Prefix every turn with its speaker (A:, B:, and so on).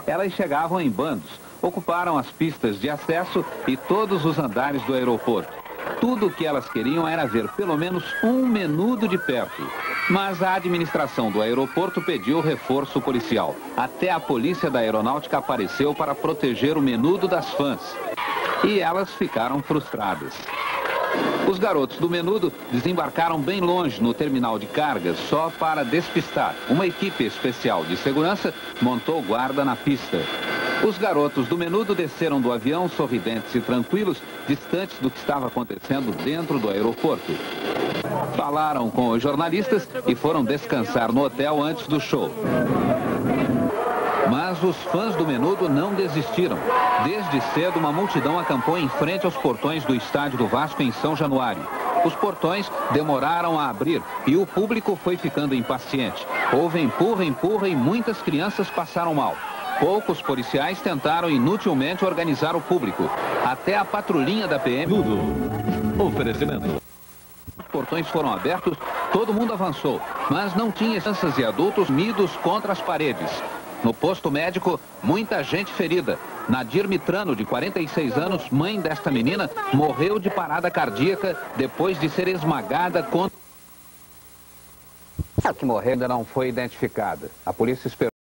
A: Elas chegavam em bandos, ocuparam as pistas de acesso e todos os andares do aeroporto. Tudo o que elas queriam era ver pelo menos um menudo de perto. Mas a administração do aeroporto pediu reforço policial. Até a polícia da aeronáutica apareceu para proteger o menudo das fãs. E elas ficaram frustradas. Os garotos do menudo desembarcaram bem longe no terminal de cargas só para despistar. Uma equipe especial de segurança montou guarda na pista. Os garotos do menudo desceram do avião sorridentes e tranquilos, distantes do que estava acontecendo dentro do aeroporto. Falaram com os jornalistas e foram descansar no hotel antes do show. Mas os fãs do menudo não desistiram. Desde cedo, uma multidão acampou em frente aos portões do estádio do Vasco em São Januário. Os portões demoraram a abrir e o público foi ficando impaciente. Houve empurra e muitas crianças passaram mal. Poucos policiais tentaram inutilmente organizar o público. Até a patrulhinha da PM... Oferecimento. Os portões foram abertos, todo mundo avançou, mas não tinha crianças e adultos unidos contra as paredes. No posto médico, muita gente ferida. Nadir Mitrano, de 46 anos, mãe desta menina, morreu de parada cardíaca depois de ser esmagada contra... A que morreu ainda não foi identificada. A polícia esperou.